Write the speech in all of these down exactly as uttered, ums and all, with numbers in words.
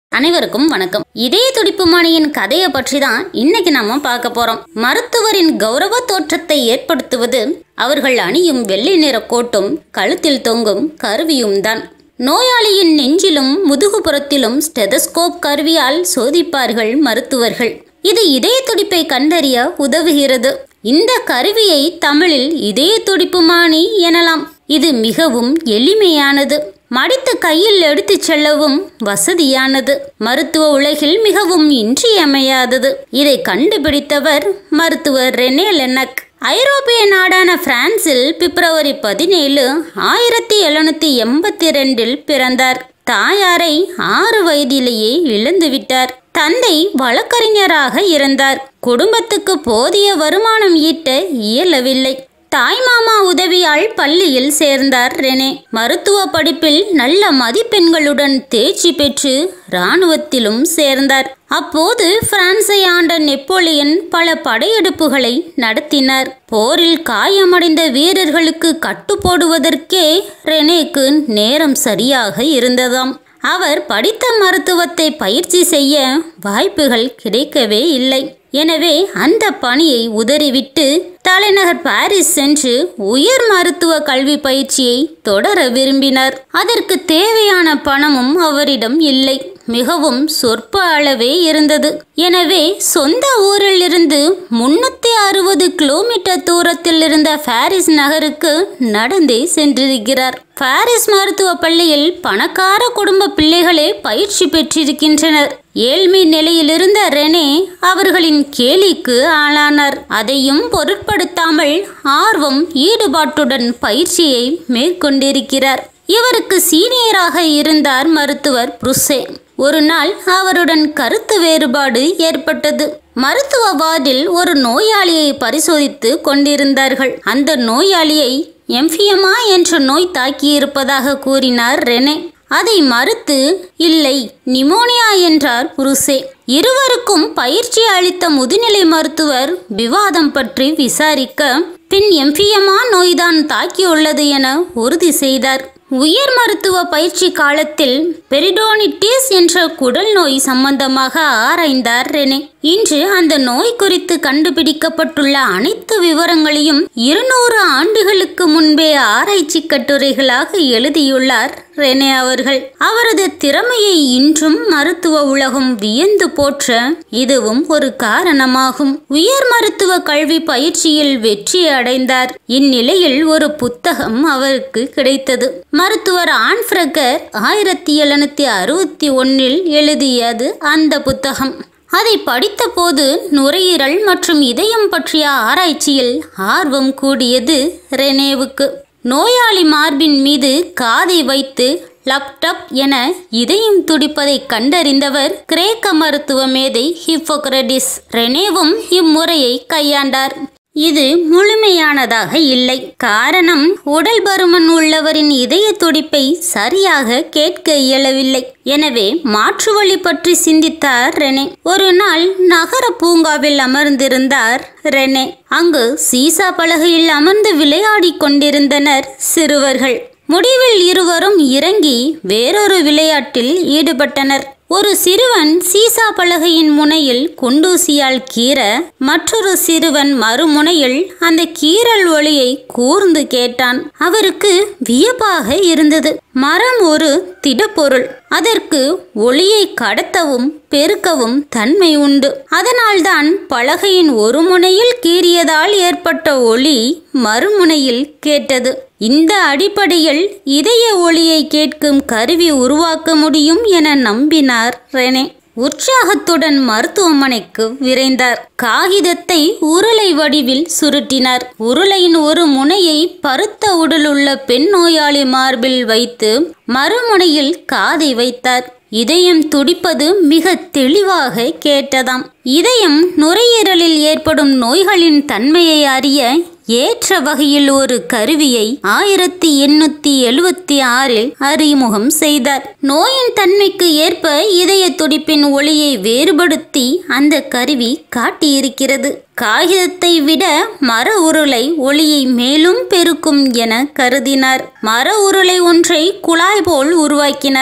அனைவருக்கும் வணக்கம். இதய துடிப்புமானியின் கதையை பற்றி தான் இன்னைக்கு நாம பார்க்க போறோம். மருத்துவரின் கௌரவ தோற்றத்தை ஏற்படுத்துவது அவர்கள் அணியும் வெள்ளை நிற கோட்டும் கழுத்தில் தொங்கும் கருவியும் தான். நோயாளியின் நெஞ்சிலும் முதுகுப்புறத்திலும் ஸ்டெதஸ்கோப் கருவியால் சோதிப்பார்கள் மருத்துவர்கள். இது இதய துடிப்பை கண்டறிய உதவுகிறது. இந்த கருவியை தமிழில் இதய துடிப்புமானி எனலாம். இது மிகவும் எளிமையானது, மடித்து கையில் எடுத்து செல்லவும் வசதியானது, மருத்துவ உலகில் மிகவும் இன்றியமையாதது. இதை கண்டுபிடித்தவர் மருத்துவர் ரெனே லெனக். ஐரோப்பிய நாடான பிரான்சில் பிப்ரவரி பதினேழு ஆயிரத்தி எழுநூத்தி எண்பத்தி ரெண்டில் பிறந்தார். தாயாரை ஆறு வயதிலேயே இழந்துவிட்டார். தந்தை வழக்கறிஞராக இருந்தார். குடும்பத்துக்கு போதிய வருமானம் ஈட்ட இயலவில்லை. தாய்மாமா உதவியால் பள்ளியில் சேர்ந்தார் ரெனே. மருத்துவ படிப்பில் நல்ல மதிப்பெண்களுடன் தேர்ச்சி பெற்று இராணுவத்திலும் சேர்ந்தார். அப்போது பிரான்சை ஆண்ட நெப்போலியன் பல படையெடுப்புகளை நடத்தினார். போரில் காயமடைந்த வீரர்களுக்கு கட்டு போடுவதற்கே ரெனேக்கு நேரம் சரியாக இருந்ததாம். அவர் படித்த மருத்துவத்தை பயிற்சி செய்ய வாய்ப்புகள் கிடைக்கவே இல்லை. எனவே அந்த பணியை உதறிவிட்டு தலைநகர் பாரிஸ் சென்று உயர் மருத்துவ கல்வி பயிற்சியை தொடர விரும்பினார். அதற்கு தேவையான பணமும் அவரிடம் இல்லை. மிகவும் சொற்ப அளவே இருந்தது. எனவே சொந்த ஊரில் இருந்து முன்னூத்தி அறுபது கிலோமீட்டர் தூரத்தில் இருந்த பாரிஸ் நகருக்கு நடந்தே சென்றிருக்கிறார். பாரிஸ் மருத்துவ பள்ளியில் பணக்கார குடும்ப பிள்ளைகளே பயிற்சி பெற்றிருக்கின்றனர். ஏழ்மை நிலையில் இருந்த ரெனே அவர்களின் கேலிக்கு ஆளானார். அதையும் பொருட்படுத்தாமல் ஆர்வம் ஈடுபாட்டுடன் பயிற்சியை மேற்கொண்டிருக்கிறார். இவருக்கு சீனியராக இருந்தார் மருத்துவர் புருசே. ஒரு நாள் அவருடன் கருத்து வேறுபாடு ஏற்பட்டது. மருத்துவ வார்டில் ஒரு நோயாளியை பரிசோதித்து கொண்டிருந்தார்கள். அந்த நோயாளியை எம்ஃபியமா என்ற நோய் தாக்கியிருப்பதாக கூறினார் ரெனே. அதை மறுத்து இல்லை, நிமோனியா என்றார் புருசே. இருவருக்கும் பயிற்சி அளித்த முதுநிலை மருத்துவர் விவாதம் பற்றி விசாரிக்க பின் எம்ஃபியமா நோய்தான் தாக்கியுள்ளது என உறுதி செய்தார். உயர் மருத்துவ பயிற்சி காலத்தில் பெரிடோனிட்டிஸ் என்ற குடல் நோய் சம்பந்தமாக ஆராய்ந்தார் ரெனே. இன்று அந்த நோய் குறித்து கண்டுபிடிக்கப்பட்டுள்ள அனைத்து விவரங்களையும் இருநூறு ஆண்டுகளுக்கு முன்பே ஆராய்ச்சி கட்டுரைகளாக எழுதியுள்ளார் ரெனே அவர்கள். அவரது திறமையை இன்றும் மருத்துவ உலகம் வியந்து போற்ற இதுவும் ஒரு காரணமாகும். உயர் மருத்துவ கல்வி பயிற்சியில் வெற்றி அடைந்தார். இந்நிலையில் ஒரு புத்தகம் அவருக்கு கிடைத்தது. மருத்துவர் ஆன்ஃப்ரகர் ஆயிரத்தி எழுநூத்தி அறுபத்தி ஒன்னில் எழுதியது அந்த புத்தகம். அதை படித்த போது நுரையீரல் மற்றும் இதயம் பற்றிய ஆராய்ச்சியில் ஆர்வம் கூடியது ரெனேவுக்கு. நோயாளி மார்பின் மீது காதை வைத்து லப்டப் என இதயம் துடிப்பதை கண்டறிந்தவர் கிரேக்க மருத்துவ மேதை ஹிப்போக்ரடிஸ். ரெனேவும் இம்முறையை கையாண்டார். இது முழுமையானதாக இல்லை. காரணம், உடல் பருமன் உள்ளவரின் இதய துடிப்பை சரியாக கேட்க இயலவில்லை. எனவே மாற்று வழி பற்றி சிந்தித்தார் ரெனே. ஒரு நாள் நகர பூங்காவில் அமர்ந்திருந்தார் ரெனே. அங்கு சீசா பலகையில் அமர்ந்து விளையாடி கொண்டிருந்தனர் சிறுவர்கள். முடிவில் இருவரும் இறங்கி வேறொரு விளையாட்டில் ஈடுபட்டனர். ஒரு சிறுவன் சீசா பலகையின் முனையில் குண்டூசியால் கீற, மற்றொரு சிறுவன் மறுமுனையில் அந்த கீறல் ஒளியை கூர்ந்து கேட்டான். அவருக்கு வியப்பாக இருந்தது. மரம் ஒரு திடப்பொருள். அதற்கு ஒளியை கடத்தவும் பெருக்கவும் தன்மை உண்டு. அதனால்தான் பலகையின் ஒரு முனையில் கீறியதால் ஏற்பட்ட ஒளி மறுமுனையில் கேட்டது. இந்த அடிப்படையில் இதய ஒளியை கேட்கும் கருவி உருவாக்க முடியும் என நம்பினார் ரெனே. உற்சாகத்துடன் மருத்துவமனைக்கு விரைந்தார். காகிதத்தை உருளை வடிவில் சுருட்டினார். உருளையின் ஒரு முனையை பருத்த உடலுள்ள பெண் நோயாளி மார்பில் வைத்து மறுமுனையில் காதை வைத்தார். இதயம் துடிப்பது மிக தெளிவாக கேட்டதாம். இதயம் நுரையீரலில் ஏற்படும் நோய்களின் தன்மையை அறிய ஏற்ற வகையில் ஒரு கருவியை ஆயிரத்தி எண்ணூத்தி எழுவத்தி ஆறில் அறிமுகம் செய்தார். நோயின் தன்மைக்கு ஏற்ப இதய துடிப்பின் ஒளியை வேறுபடுத்தி அந்த கருவி காட்டியிருக்கிறது. காகிதத்தை விட மர உருளை ஒளியை மேலும் பெருக்கும் என கருதினார். மர உருளை ஒன்றை குழாய் போல் உருவாக்கினார்.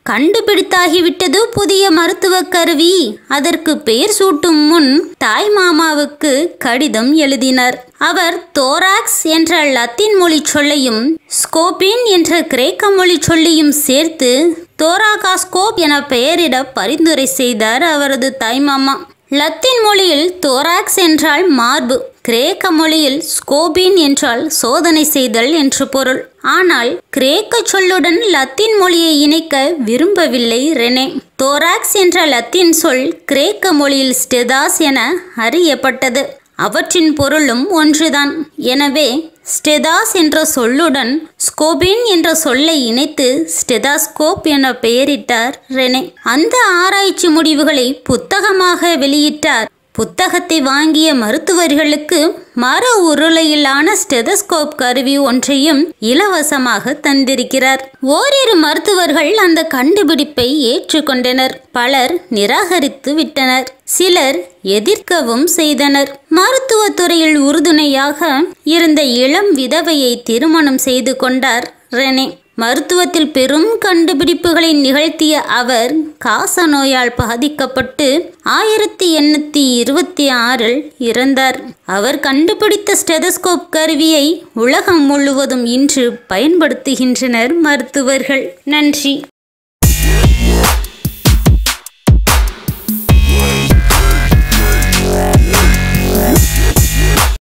கண்டுபிடித்தாகிவிட்டது புதிய மருத்துவ கருவி. அதற்கு பெயர் சூட்டும் முன் தாய் மாமாவுக்கு கடிதம் எழுதினார். அவர் தோராக்ஸ் என்ற லத்தீன் மொழி சொல்லையும் ஸ்கோபின் என்ற கிரேக்க மொழி சொல்லையும் சேர்த்து தோராகாஸ்கோப் என பெயரிட பரிந்துரை செய்தார் அவரது தாய்மாமா. லத்தீன் மொழியில் தோராக்ஸ் என்றால் மார்பு, கிரேக்க மொழியில் ஸ்கோபின் என்றால் சோதனை செய்தல் என்று பொருள். ஆனால் கிரேக்க சொல்லுடன் லத்தீன் மொழியை இணைக்க விரும்பவில்லை ரெனே. தோராக்ஸ் என்ற லத்தீன் சொல் கிரேக்க மொழியில் ஸ்டெதாஸ் என அறியப்பட்டது. அவற்றின் பொருளும் ஒன்றுதான். எனவே ஸ்டெதாஸ் என்ற சொல்லுடன் ஸ்கோபின் என்ற சொல்லை இணைத்து ஸ்டெதாஸ்கோப் என பெயரிட்டார் ரெனே. அந்த ஆராய்ச்சி முடிவுகளை புத்தகமாக வெளியிட்டார். புத்தகத்தை வாங்கிய மருத்துவர்களுக்கு மர உருளையிலான ஸ்டெதஸ்கோப் கருவி ஒன்றையும் இலவசமாக தந்திருக்கிறார். ஓரிரு மருத்துவர்கள் அந்த கண்டுபிடிப்பை ஏற்றுக்கொண்டனர். பலர் நிராகரித்து விட்டனர். சிலர் எதிர்க்கவும் செய்தனர். மருத்துவத்துறையில் உறுதுணையாக இருந்த இளம் விதவையை திருமணம் செய்து கொண்டார் ரெனே. மருத்துவத்தில் பெரும் கண்டுபிடிப்புகளை நிகழ்த்திய அவர் காச நோயால் பாதிக்கப்பட்டு ஆயிரத்தி எண்ணூற்றி இருபத்தி ஆறில் இறந்தார். அவர் கண்டுபிடித்த ஸ்டெதஸ்கோப் கருவியை உலகம் முழுவதும் இன்று பயன்படுத்துகின்றனர் மருத்துவர்கள். நன்றி.